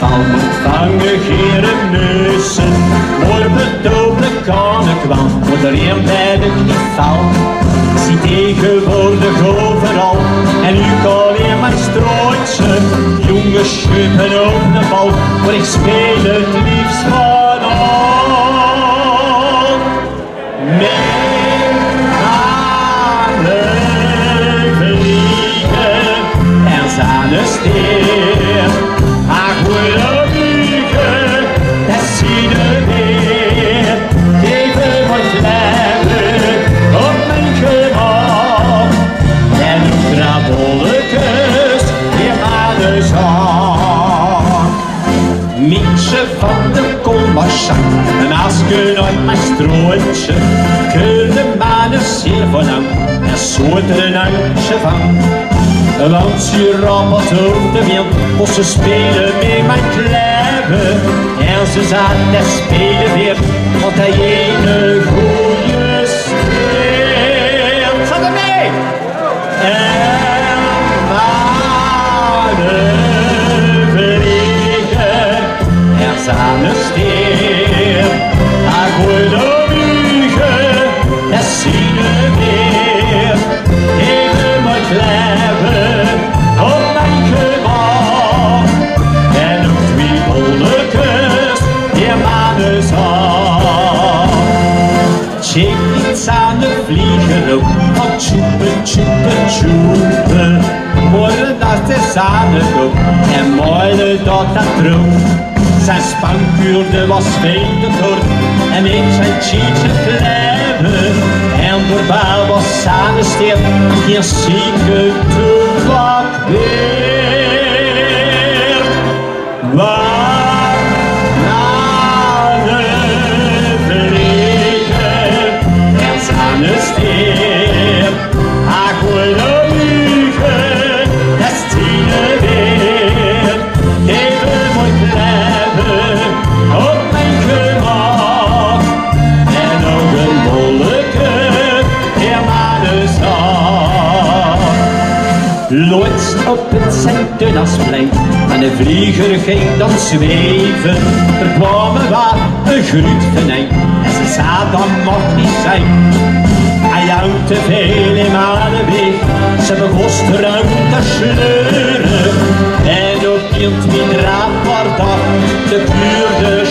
Al moet vangen geren mussen, maar bedoelen kan ik wel, want er een bij de knie valt. Ik zie tegenwoordig overal, en nu alleen maar strooitje. Jongens schuiven op de bal, maar ik speel het liefst van al. Met handen vliegen en zijn steer. Ach, hoe vliegen, dat zie je weer. Geven wat leven op mijn gemak. En ook krabolletjes in mijn zak. Mietje van de Kolmarzak, een asken uit mijn strooitje. Keurde mannen zeer van lang, en soort er een uitje van. Want ze rappelt op de wind, moest ze spelen met mijn kleven. En ze zaten te spelen weer, want hij ene goeie speel. Zat er mee! En mannen vliegen, er zijn een steer. Hij gooit op vliegen, dat zie je weer. Even mijn kleven op mijn gemak. En ook twee bolletjes in mijn zak. Check iets aan de vliegen ook, van tjoepen, tjoepen, tjoepen. Morgen dat is aan de kop, en morgen dat droog. Zijn spankuurde was veel te kort, en ik zijn cheetje kleven. En voorbij was aan de steer, geen zieke toebak weer. Waar naar de vliegen, en aan de steer. Ach, hoe vliegen, dat zie je weer. Even mooi kleven op mijn gemak. En ook een bolleke in mijn zak. Loodst op het Sint-Dunasplein, en de vlieger ging dan zweven. Er kwam er wat een gruut venijn, en ze zei dat mocht niet zijn. Hij houdt te veel in mijn weg, ze begon eruit te sleuren. En ook hield mijn draad maar dat de buurde